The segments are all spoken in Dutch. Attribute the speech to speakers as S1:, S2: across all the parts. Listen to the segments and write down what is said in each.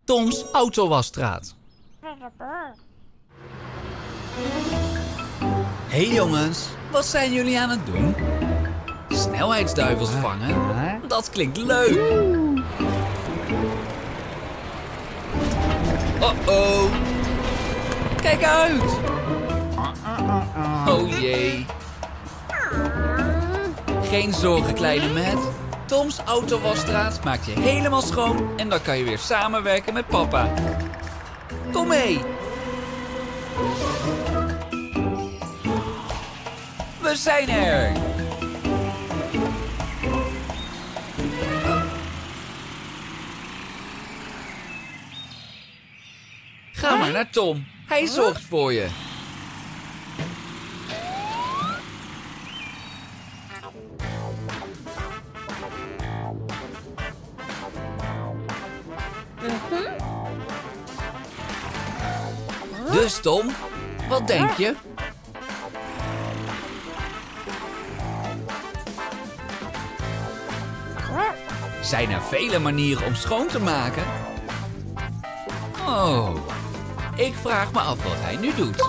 S1: Toms autowasstraat. Hey jongens, wat zijn jullie aan het doen? Snelheidsduivels vangen? Dat klinkt leuk. Oh-oh. Kijk uit. Oh jee. Geen zorgen, kleine Matt. Toms autowasstraat maakt je helemaal schoon en dan kan je weer samenwerken met papa. Kom mee. We zijn er. Ga maar naar Tom. Hij zorgt voor je. Dus Tom, wat denk je? Zijn er vele manieren om schoon te maken? Oh, ik vraag me af wat hij nu doet.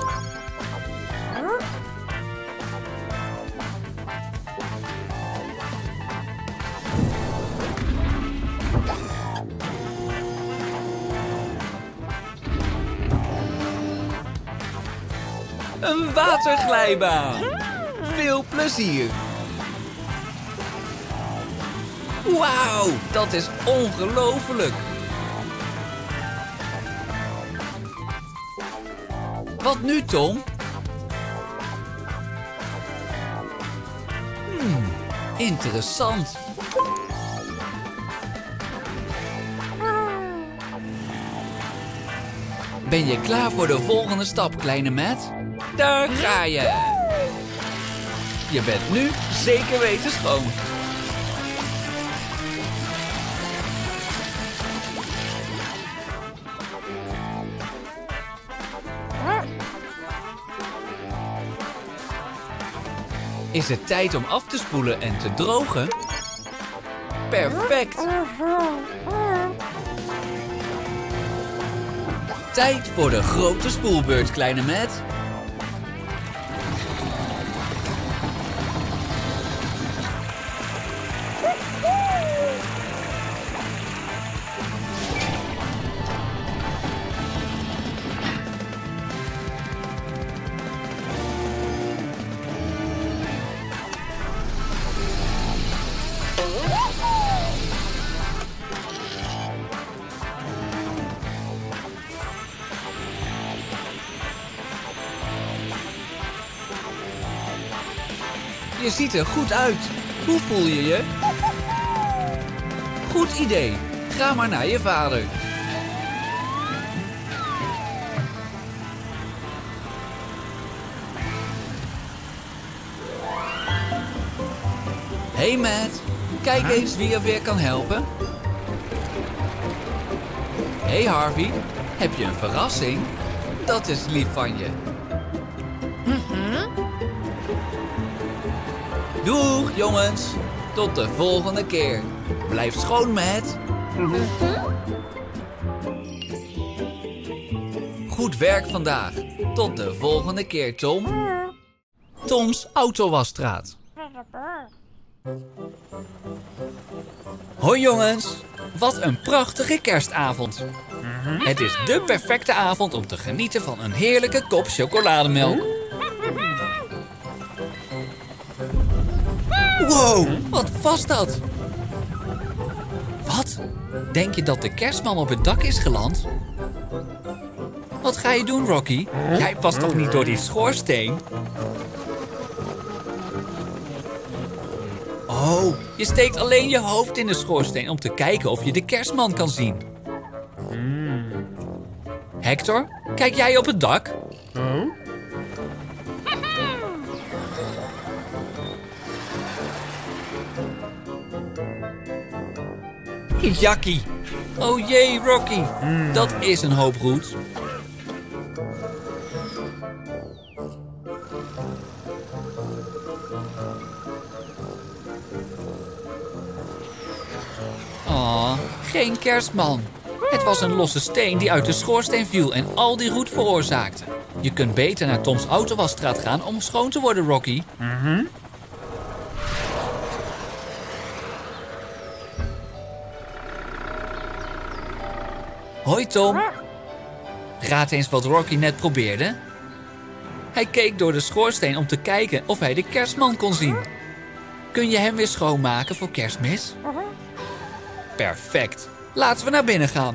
S1: Een waterglijbaan. Veel plezier. Wauw, dat is ongelooflijk. Wat nu, Tom? Interessant. Ben je klaar voor de volgende stap, kleine Matt? Daar ga je. Je bent nu zeker weten schoon. Is het tijd om af te spoelen en te drogen? Perfect! Tijd voor de grote spoelbeurt, kleine Matt. Je ziet er goed uit. Hoe voel je je? Goed idee. Ga maar naar je vader. Hey Matt, kijk eens wie er weer kan helpen. Hey Harvey, heb je een verrassing? Dat is lief van je. Doeg jongens, tot de volgende keer. Blijf schoon, Matt. Goed werk vandaag. Tot de volgende keer, Tom. Toms autowasstraat. Hoi jongens, wat een prachtige kerstavond. Het is de perfecte avond om te genieten van een heerlijke kop chocolademelk. Wow, wat was dat? Wat? Denk je dat de kerstman op het dak is geland? Wat ga je doen, Rocky? Jij past toch niet door die schoorsteen? Oh, je steekt alleen je hoofd in de schoorsteen om te kijken of je de kerstman kan zien. Hector, kijk jij op het dak? Jakkie. Oh jee, Rocky. Dat is een hoop roet. Oh, geen kerstman. Het was een losse steen die uit de schoorsteen viel en al die roet veroorzaakte. Je kunt beter naar Toms autowasstraat gaan om schoon te worden, Rocky. Hoi, Tom. Raad eens wat Rocky net probeerde. Hij keek door de schoorsteen om te kijken of hij de kerstman kon zien. Kun je hem weer schoonmaken voor Kerstmis? Perfect. Laten we naar binnen gaan.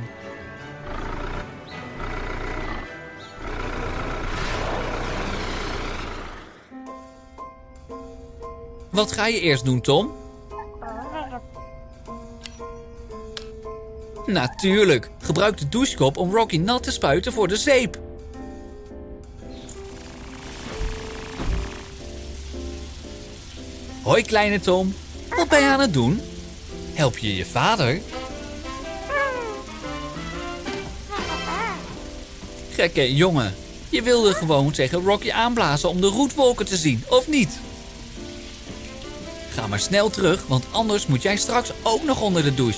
S1: Wat ga je eerst doen, Tom? Natuurlijk. Gebruik de douchekop om Rocky nat te spuiten voor de zeep. Hoi, kleine Tom. Wat ben je aan het doen? Help je je vader? Gekke jongen. Je wilde gewoon tegen Rocky aanblazen om de roetwolken te zien, of niet? Ga maar snel terug, want anders moet jij straks ook nog onder de douche.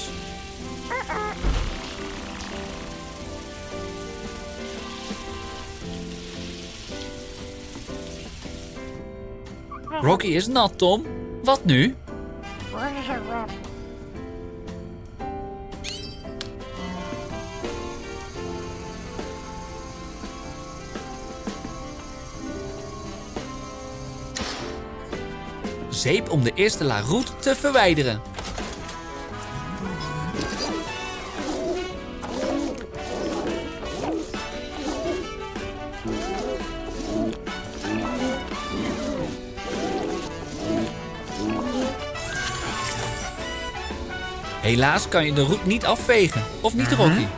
S1: Rocky is nat, Tom. Wat nu? Zeep om de eerste laag roet te verwijderen. Helaas kan je de roet niet afvegen, of niet, Rocky?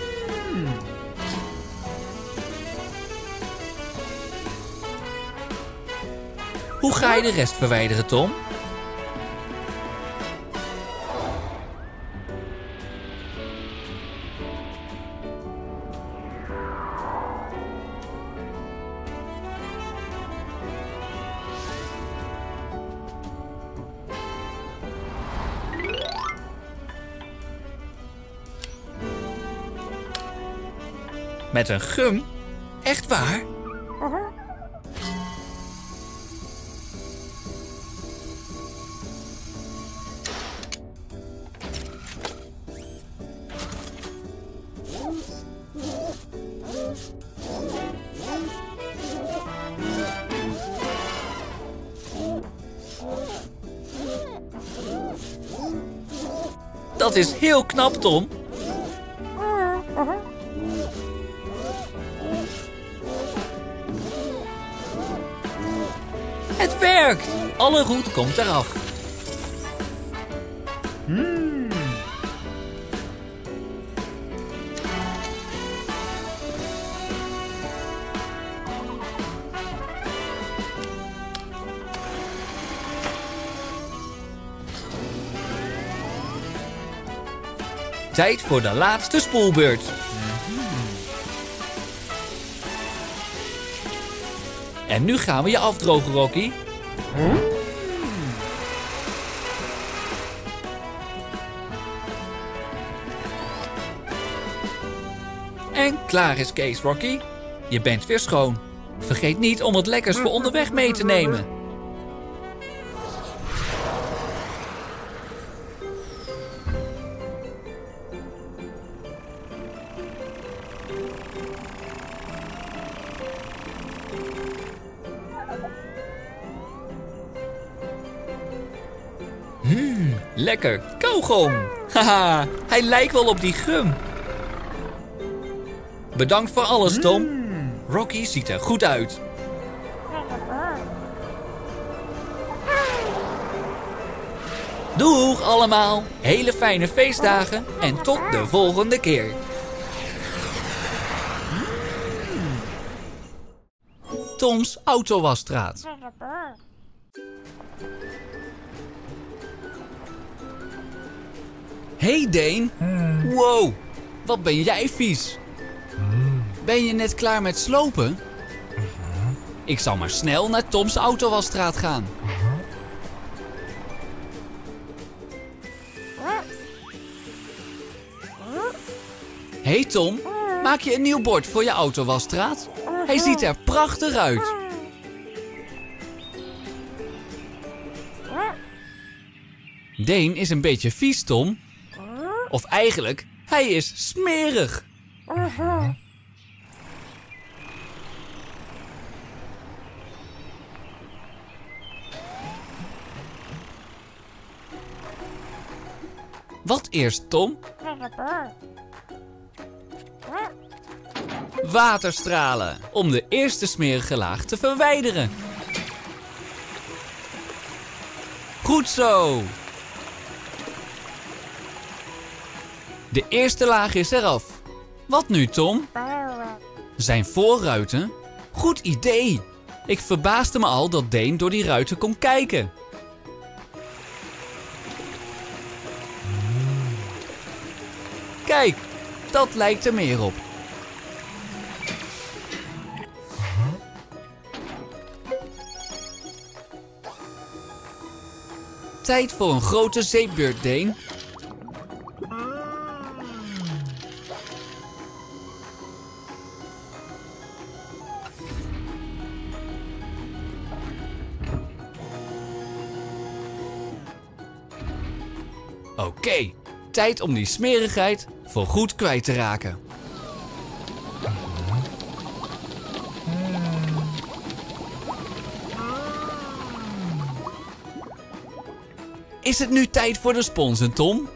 S1: Hoe ga je de rest verwijderen, Tom? Met een gum? Echt waar? Dat is heel knap, Tom. Het werkt! Alle roet komt eraf. Tijd voor de laatste spoelbeurt. En nu gaan we je afdrogen, Rocky. En klaar is Kees, Rocky. Je bent weer schoon. Vergeet niet om wat lekkers voor onderweg mee te nemen. Lekker, kauwgom. Haha, hij lijkt wel op die gum. Bedankt voor alles, Tom. Rocky ziet er goed uit. Doeg allemaal. Hele fijne feestdagen en tot de volgende keer. Toms autowasstraat. Hey Deen. Wow, wat ben jij vies. Ben je net klaar met slopen? Ik zal maar snel naar Toms autowasstraat gaan. Hey Tom, maak je een nieuw bord voor je autowasstraat? Hij ziet er prachtig uit. Deen is een beetje vies, Tom. Of eigenlijk, hij is smerig. Wat eerst, Tom? Waterstralen, om de eerste smerige laag te verwijderen. Goed zo. De eerste laag is eraf. Wat nu, Tom? Zijn voorruiten? Goed idee. Ik verbaasde me al dat Deen door die ruiten kon kijken. Kijk, dat lijkt er meer op. Tijd voor een grote zeepbeurt, Deen. Oké, tijd om die smerigheid voorgoed kwijt te raken. Is het nu tijd voor de sponsen, Tom?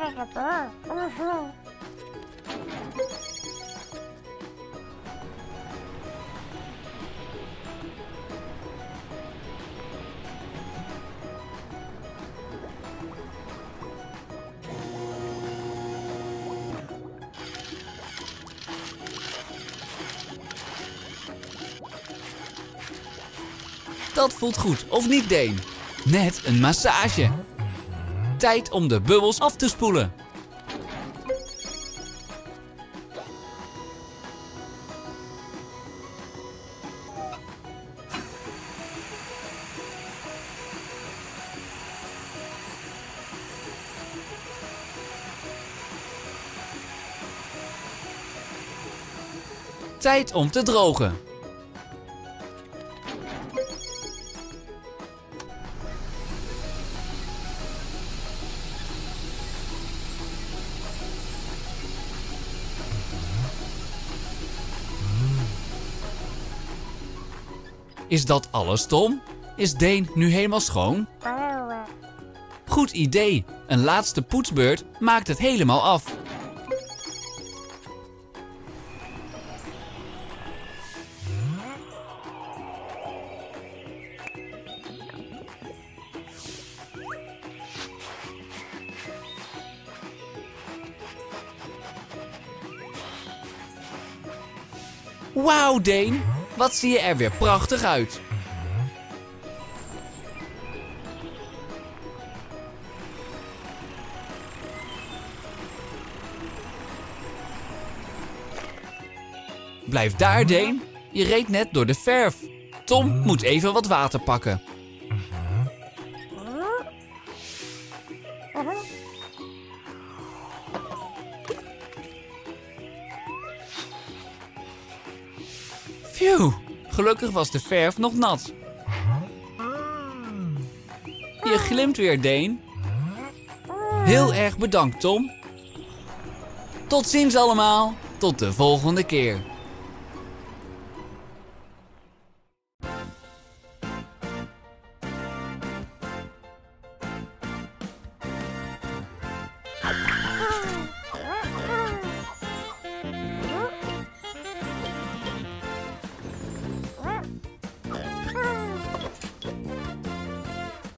S1: Dat voelt goed, of niet, Deen? Net een massage. Tijd om de bubbels af te spoelen. Tijd om te drogen. Is dat alles, Tom? Is Deen nu helemaal schoon? Goed idee. Een laatste poetsbeurt maakt het helemaal af. Wauw, Deen. Wat zie je er weer prachtig uit. Blijf daar, Deen. Je reed net door de verf. Tom moet even wat water pakken. Phew, gelukkig was de verf nog nat. Je glimt weer, Deen. Heel erg bedankt, Tom. Tot ziens allemaal. Tot de volgende keer.